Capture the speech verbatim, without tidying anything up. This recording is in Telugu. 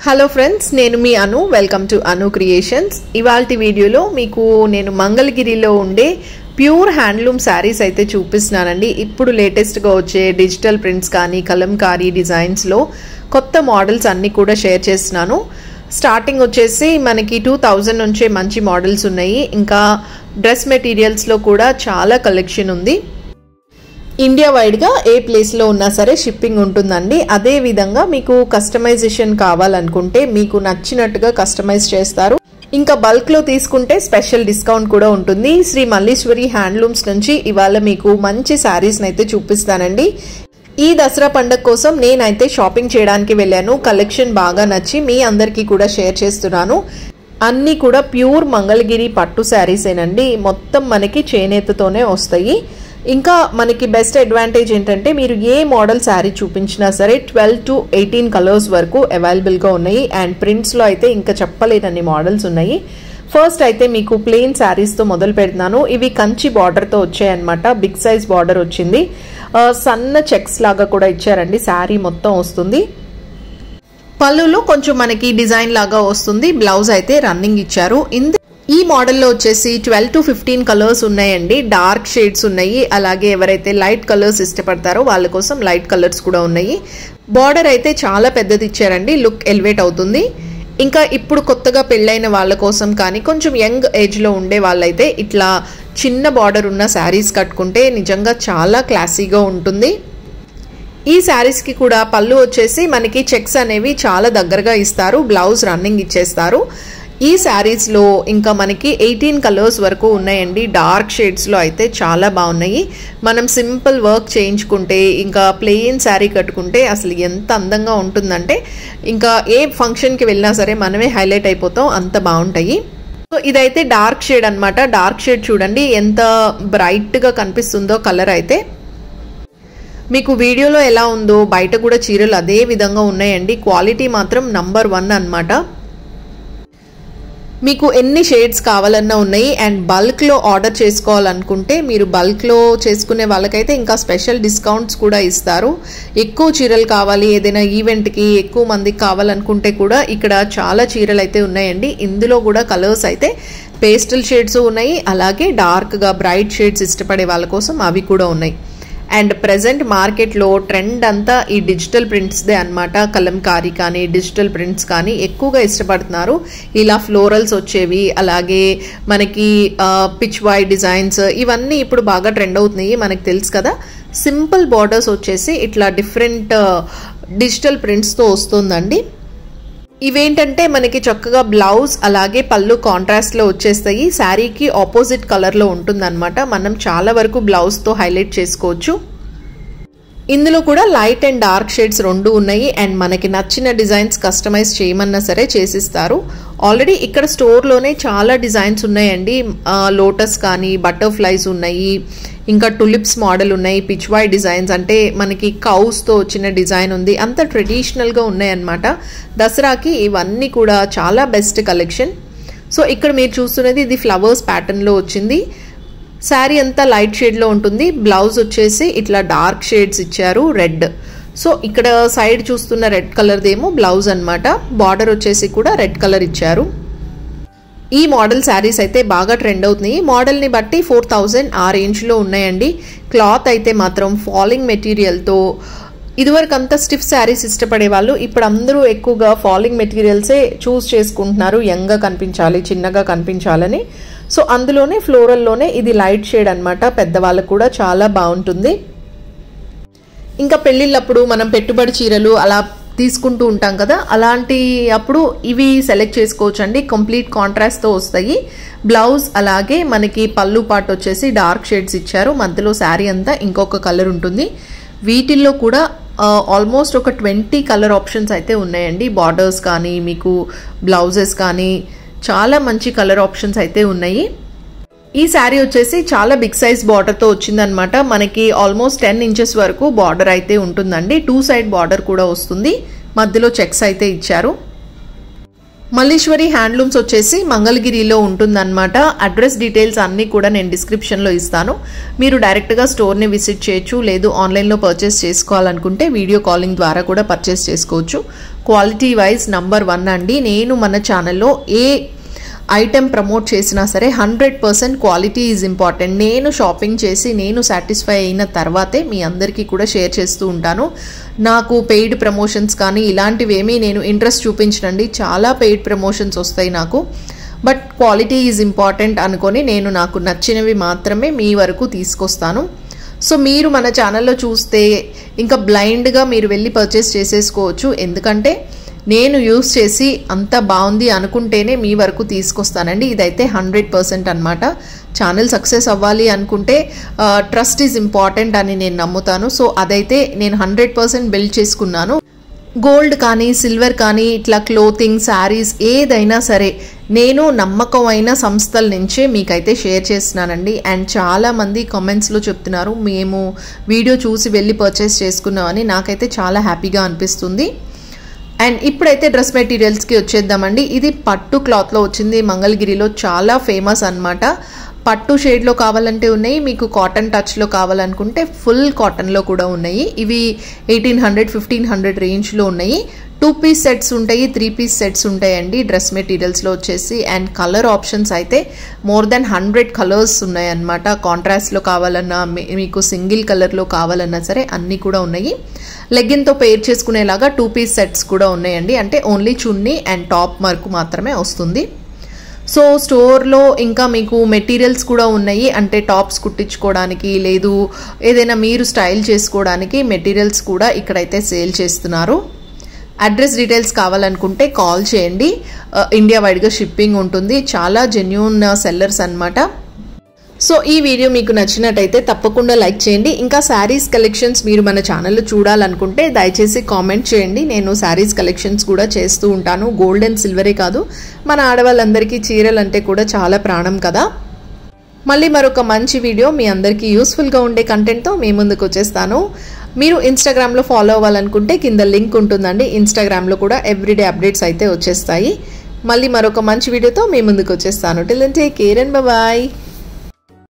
హలో ఫ్రెండ్స్, నేను మీ Anu. Welcome to Anu creations. ఇవాల్టి వీడియోలో మీకు నేను మంగళగిరిలో ఉండే ప్యూర్ హ్యాండ్లూమ్ శారీస్ అయితే చూపిస్తున్నానండి. ఇప్పుడు లేటెస్ట్గా వచ్చే డిజిటల్ ప్రింట్స్ కానీ కలంకారీ డిజైన్స్లో కొత్త మోడల్స్ అన్నీ కూడా షేర్ చేస్తున్నాను. స్టార్టింగ్ వచ్చేసి మనకి టూ థౌజండ్ నుంచే మంచి మోడల్స్ ఉన్నాయి. ఇంకా డ్రెస్ మెటీరియల్స్లో కూడా చాలా కలెక్షన్ ఉంది. ఇండియా వైడ్గా ఏ ప్లేస్లో ఉన్నా సరే షిప్పింగ్ ఉంటుందండి. అదే విధంగా మీకు కస్టమైజేషన్ కావాలనుకుంటే మీకు నచ్చినట్టుగా కస్టమైజ్ చేస్తారు. ఇంకా బల్క్లో తీసుకుంటే స్పెషల్ డిస్కౌంట్ కూడా ఉంటుంది. శ్రీ మల్లీశ్వరి హ్యాండ్లూమ్స్ నుంచి ఇవాళ మీకు మంచి శారీస్ని అయితే చూపిస్తానండి. ఈ దసరా పండుగ కోసం నేనైతే షాపింగ్ చేయడానికి వెళ్ళాను. కలెక్షన్ బాగా నచ్చి మీ అందరికీ కూడా షేర్ చేస్తున్నాను. అన్నీ కూడా ప్యూర్ మంగళగిరి పట్టు శారీసేనండి. మొత్తం మనకి చేనేతతోనే వస్తాయి. ఇంకా మనకి బెస్ట్ అడ్వాంటేజ్ ఏంటంటే మీరు ఏ మోడల్ శారీ చూపించినా సరే ట్వెల్వ్ టు ఎయిటీన్ కలర్స్ వరకు అవైలబుల్గా ఉన్నాయి. అండ్ ప్రింట్స్లో అయితే ఇంకా చెప్పలేనన్ని మోడల్స్ ఉన్నాయి. ఫస్ట్ అయితే మీకు ప్లెయిన్ శారీస్తో మొదలు పెడుతున్నాను. ఇవి కంచి బార్డర్తో వచ్చాయన్నమాట. బిగ్ సైజ్ బార్డర్ వచ్చింది. సన్న చెక్స్ లాగా కూడా ఇచ్చారండి. శారీ మొత్తం వస్తుంది. పళ్ళులో కొంచెం మనకి డిజైన్ లాగా వస్తుంది. బ్లౌజ్ అయితే రన్నింగ్ ఇచ్చారు. ఇందు ఈ మోడల్లో వచ్చేసి ట్వెల్వ్ టు ఫిఫ్టీన్ కలర్స్ ఉన్నాయండి. డార్క్ షేడ్స్ ఉన్నాయి. అలాగే ఎవరైతే లైట్ కలర్స్ ఇష్టపడతారో వాళ్ళ కోసం లైట్ కలర్స్ కూడా ఉన్నాయి. బార్డర్ అయితే చాలా పెద్దది ఇచ్చారండి. లుక్ ఎలివేట్ అవుతుంది. ఇంకా ఇప్పుడు కొత్తగా పెళ్ళైన వాళ్ళ కోసం కానీ కొంచెం యంగ్ ఏజ్లో ఉండే వాళ్ళైతే ఇట్లా చిన్న బార్డర్ ఉన్న శారీస్ కట్టుకుంటే నిజంగా చాలా క్లాసీగా ఉంటుంది. ఈ శారీస్కి కూడా పళ్ళు వచ్చేసి మనకి చెక్స్ అనేవి చాలా దగ్గరగా ఇస్తారు. బ్లౌజ్ రన్నింగ్ ఇచ్చేస్తారు. ఈ శారీస్లో ఇంకా మనకి ఎయిటీన్ కలర్స్ వరకు ఉన్నాయండి. డార్క్ షేడ్స్లో అయితే చాలా బాగున్నాయి. మనం సింపుల్ వర్క్ చేయించుకుంటే ఇంకా ప్లెయిన్ శారీ కట్టుకుంటే అసలు ఎంత అందంగా ఉంటుందంటే ఇంకా ఏ ఫంక్షన్కి వెళ్ళినా సరే మనమే హైలైట్ అయిపోతాం. అంత బాగుంటాయి. సో ఇదైతే డార్క్ షేడ్ అనమాట. డార్క్ షేడ్ చూడండి ఎంత బ్రైట్గా కనిపిస్తుందో కలర్ అయితే. మీకు వీడియోలో ఎలా ఉందో బయట కూడా చీరలు అదే విధంగా ఉన్నాయండి. క్వాలిటీ మాత్రం నంబర్ వన్ అనమాట. మీకు ఎన్ని షేడ్స్ కావాలన్నా ఉన్నాయి. అండ్ బల్క్లో ఆర్డర్ చేసుకోవాలనుకుంటే మీరు బల్క్లో చేసుకునే వాళ్ళకైతే ఇంకా స్పెషల్ డిస్కౌంట్స్ కూడా ఇస్తారు. ఎక్కువ చీరలు కావాలి, ఏదైనా ఈవెంట్కి ఎక్కువ మందికి కావాలనుకుంటే కూడా ఇక్కడ చాలా చీరలు అయితే ఉన్నాయండి. ఇందులో కూడా కలర్స్ అయితే పేస్టల్ షేడ్స్ ఉన్నాయి. అలాగే డార్క్గా బ్రైట్ షేడ్స్ ఇష్టపడే వాళ్ళ కోసం అవి కూడా ఉన్నాయి. అండ్ ప్రజెంట్ మార్కెట్లో ట్రెండ్ అంతా ఈ డిజిటల్ ప్రింట్స్దే అనమాట. కలంకారీ కానీ డిజిటల్ ప్రింట్స్ కానీ ఎక్కువగా ఇష్టపడుతున్నారు. ఇలా ఫ్లోరల్స్ వచ్చేవి, అలాగే మనకి పిచ్ వై డిజైన్స్ ఇవన్నీ ఇప్పుడు బాగా ట్రెండ్ అవుతున్నాయి. మనకు తెలుసు కదా. సింపుల్ బార్డర్స్ వచ్చేసి ఇట్లా డిఫరెంట్ డిజిటల్ ప్రింట్స్తో వస్తుందండి. ఇవేంటంటే మనకి చక్కగా బ్లౌజ్ అలాగే పళ్ళు కాంట్రాస్ట్లో వచ్చేస్తాయి. శారీకి ఆపోజిట్ కలర్లో ఉంటుందన్నమాట. మనం చాలా వరకు బ్లౌజ్తో హైలైట్ చేసుకోవచ్చు. ఇందులో కూడా లైట్ అండ్ డార్క్ షేడ్స్ రెండు ఉన్నాయి. అండ్ మనకి నచ్చిన డిజైన్స్ కస్టమైజ్ చేయమన్నా సరే చేసిస్తారు. ఆల్రెడీ ఇక్కడ స్టోర్లోనే చాలా డిజైన్స్ ఉన్నాయండి. లోటస్ కానీ బటర్ఫ్లైస్ ఉన్నాయి, ఇంకా టులిప్స్ మోడల్ ఉన్నాయి, పిచ్వాయ్ డిజైన్స్ అంటే మనకి కౌస్తో వచ్చిన డిజైన్ ఉంది. అంత ట్రెడిషనల్గా ఉన్నాయన్నమాట. దసరాకి ఇవన్నీ కూడా చాలా బెస్ట్ కలెక్షన్. సో ఇక్కడ మీరు చూస్తున్నది ఇది ఫ్లవర్స్ ప్యాటర్న్లో వచ్చింది. శారీ అంతా లైట్ షేడ్లో ఉంటుంది. బ్లౌజ్ వచ్చేసి ఇట్లా డార్క్ షేడ్స్ ఇచ్చారు, రెడ్. సో ఇక్కడ సైడ్ చూస్తున్న రెడ్ కలర్దేమో బ్లౌజ్ అనమాట. బార్డర్ వచ్చేసి కూడా రెడ్ కలర్ ఇచ్చారు. ఈ మోడల్ శారీస్ అయితే బాగా ట్రెండ్ అవుతున్నాయి. మోడల్ని బట్టి ఫోర్ థౌజండ్ ఆ రేంజ్లో ఉన్నాయండి. క్లాత్ అయితే మాత్రం ఫాలింగ్ మెటీరియల్తో. ఇదివరకు అంతా స్టిఫ్ శారీస్ ఇష్టపడే వాళ్ళు ఇప్పుడు అందరూ ఎక్కువగా ఫాలింగ్ మెటీరియల్సే చూస్ చేసుకుంటున్నారు. యంగ్గా కనిపించాలి, చిన్నగా కనిపించాలని. సో అందులోనే ఫ్లోరల్లోనే ఇది లైట్ షేడ్ అనమాట. పెద్దవాళ్ళకు కూడా చాలా బాగుంటుంది. ఇంకా పెళ్ళిళ్ళప్పుడు మనం పెట్టుబడి చీరలు అలా తీసుకుంటూ ఉంటాం కదా, అలాంటి అప్పుడు ఇవి సెలెక్ట్ చేసుకోవచ్చు అండి. కంప్లీట్ కాంట్రాస్ట్తో వస్తాయి. బ్లౌజ్ అలాగే మనకి పళ్ళు పార్ట్ వచ్చేసి డార్క్ షేడ్స్ ఇచ్చారు. మధ్యలో శారీ అంతా ఇంకొక కలర్ ఉంటుంది. వీటిల్లో కూడా ఆల్మోస్ట్ ఒక ట్వంటీ కలర్ ఆప్షన్స్ అయితే ఉన్నాయండి. బార్డర్స్ కానీ మీకు బ్లౌజెస్ కానీ చాలా మంచి కలర్ ఆప్షన్స్ అయితే ఉన్నాయి. ఈ శారీ వచ్చేసి చాలా బిగ్ సైజ్ బార్డర్తో వచ్చిందనమాట. మనకి ఆల్మోస్ట్ టెన్ ఇంచెస్ వరకు బార్డర్ అయితే ఉంటుందండి. టూ సైడ్ బార్డర్ కూడా వస్తుంది. మధ్యలో చెక్స్ అయితే ఇచ్చారు. మల్లీశ్వరి హ్యాండ్లూమ్స్ వచ్చేసి మంగళగిరిలో ఉంటుందన్నమాట. అడ్రస్ డీటెయిల్స్ అన్నీ కూడా నేను డిస్క్రిప్షన్లో ఇస్తాను. మీరు డైరెక్ట్గా స్టోర్ని విజిట్ చేయొచ్చు, లేదు ఆన్లైన్లో పర్చేస్ చేసుకోవాలనుకుంటే వీడియో కాలింగ్ ద్వారా కూడా పర్చేస్ చేసుకోవచ్చు. క్వాలిటీ వైజ్ నంబర్ వన్ అండి. నేను మన ఛానల్లో ఏ ఐటెం ప్రమోట్ చేసినా సరే hundred percent quality is important. నేను షాపింగ్ చేసి నేను సాటిస్ఫై అయిన తర్వాతే మీ అందరికీ కూడా షేర్ చేస్తూ ఉంటాను. నాకు పెయిడ్ ప్రమోషన్స్ కానీ ఇలాంటివి ఏమీ నేను ఇంట్రెస్ట్ చూపించనండి. చాలా పెయిడ్ ప్రమోషన్స్ వస్తాయి నాకు, బట్ క్వాలిటీ ఈజ్ ఇంపార్టెంట్ అనుకొని నేను నాకు నచ్చినవి మాత్రమే మీ వరకు తీసుకొస్తాను. సో మీరు మన ఛానల్లో చూస్తే ఇంకా బ్లైండ్గా మీరు వెళ్ళి పర్చేస్ చేసేసుకోవచ్చు. ఎందుకంటే నేను యూస్ చేసి అంత బాగుంది అనుకుంటేనే మీ వరకు తీసుకొస్తానండి. ఇదైతే హండ్రెడ్ పర్సెంట్ అనమాట. ఛానల్ సక్సెస్ అవ్వాలి అనుకుంటే ట్రస్ట్ ఈజ్ ఇంపార్టెంట్ అని నేను నమ్ముతాను. సో అదైతే నేను హండ్రెడ్ పర్సెంట్ బిల్డ్ చేసుకున్నాను. గోల్డ్ కానీ సిల్వర్ కానీ ఇట్లా క్లోతింగ్, శారీస్ ఏదైనా సరే నేను నమ్మకమైన సంస్థల నుంచే మీకైతే షేర్ చేస్తున్నానండి. అండ్ చాలామంది కామెంట్స్లో చెప్తున్నారు మేము వీడియో చూసి వెళ్ళి పర్చేస్ చేసుకున్నామని. నాకైతే చాలా హ్యాపీగా అనిపిస్తుంది. అండ్ ఇప్పుడైతే డ్రెస్ మెటీరియల్స్కి వచ్చేద్దామండి. ఇది పట్టు క్లాత్లో వచ్చింది. మంగళగిరిలో చాలా ఫేమస్ అన్నమాట. పట్టు షేడ్లో కావాలంటే ఉన్నాయి, మీకు కాటన్ టచ్లో కావాలనుకుంటే ఫుల్ కాటన్లో కూడా ఉన్నాయి. ఇవి ఎయిటీన్ హండ్రెడ్ ఫిఫ్టీన్ హండ్రెడ్ రేంజ్లో ఉన్నాయి. టూ పీస్ సెట్స్ ఉంటాయి, త్రీ పీస్ సెట్స్ ఉంటాయండి డ్రెస్ మెటీరియల్స్లో వచ్చేసి. అండ్ కలర్ ఆప్షన్స్ అయితే మోర్ దెన్ హండ్రెడ్ కలర్స్ ఉన్నాయన్నమాట. కాంట్రాస్ట్లో కావాలన్నా, మీకు సింగిల్ కలర్లో కావాలన్నా సరే అన్నీ కూడా ఉన్నాయి. లెగ్గిన్తో పేర్ చేసుకునేలాగా టూ పీస్ సెట్స్ కూడా ఉన్నాయండి. అంటే ఓన్లీ చున్నీ అండ్ టాప్ మార్కు మాత్రమే వస్తుంది. సో స్టోర్లో ఇంకా మీకు మెటీరియల్స్ కూడా ఉన్నాయి. అంటే టాప్స్ కుట్టించుకోవడానికి, లేదు ఏదైనా మీరు స్టైల్ చేసుకోవడానికి మెటీరియల్స్ కూడా ఇక్కడైతే సేల్ చేస్తున్నారు. అడ్రస్ డీటెయిల్స్ కావాలనుకుంటే కాల్ చేయండి. ఇండియా వైడ్గా షిప్పింగ్ ఉంటుంది. చాలా జెన్యూన్ సెల్లర్స్ అన్నమాట. సో ఈ వీడియో మీకు నచ్చినట్టయితే తప్పకుండా లైక్ చేయండి. ఇంకా శారీస్ కలెక్షన్స్ మీరు మన ఛానల్లో చూడాలనుకుంటే దయచేసి కామెంట్ చేయండి. నేను శారీస్ కలెక్షన్స్ కూడా చేస్తూ ఉంటాను. గోల్డ్ అండ్ సిల్వరే కాదు, మన ఆడవాళ్ళందరికీ చీరలు అంటే కూడా చాలా ప్రాణం కదా. మళ్ళీ మరొక మంచి వీడియో మీ అందరికీ యూస్ఫుల్గా ఉండే కంటెంట్తో మీ ముందుకు వచ్చేస్తాను. మీరు ఇన్స్టాగ్రామ్లో ఫాలో అవ్వాలనుకుంటే కింద లింక్ ఉంటుందండి. ఇన్స్టాగ్రామ్లో కూడా ఎవ్రీడే అప్డేట్స్ అయితే వచ్చేస్తాయి. మళ్ళీ మరొక మంచి వీడియోతో మీ ముందుకు వచ్చేస్తాను. Till then take care and bye bye.